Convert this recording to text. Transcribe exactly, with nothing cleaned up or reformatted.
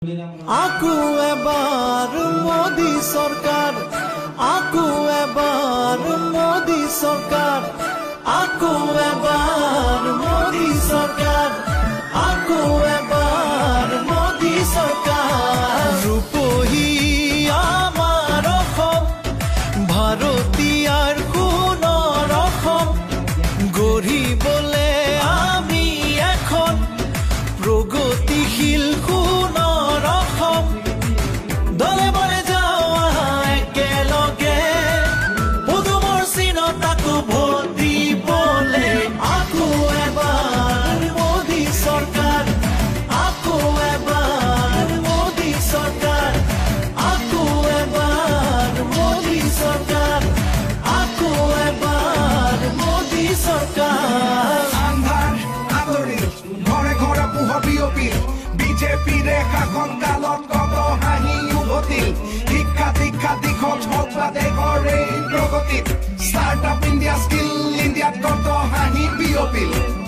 আকু এবার মোদি সরকার আকু এবার মোদি সরকার আকু এবার মোদি সরকার আকু এবার মোদি সরকার রূপহী আমার অসম ভারতীয়াৰ সোণৰ অসম গঢ়িবলে আমি এখন প্ৰগতিশীল সোণৰ অসম দলে বলে যাওঁ একেলগে পদুমৰ চিনত আকৌ ভোট দিবলে আকৌ এবাৰ মোদী চৰকাৰ আকৌ এবাৰ মোদী চৰকাৰ আকৌ এবাৰ মোদী চৰকাৰ আকৌ এবাৰ মোদী চৰকাৰ আন্ধাৰ আদৰি ঘৰে ঘৰে পোহৰ বিয়পিল বিজেপিৰে শাসন কালত কত হাঁহি উভতিল শিক্ষা দীক্ষা দিশত হওক বা দেশৰ এই প্ৰগতিত ষ্টাৰ্ট আপ ইণ্ডিয়া স্কিল ইণ্ডিয়াত কত হাঁহি বিয়পিল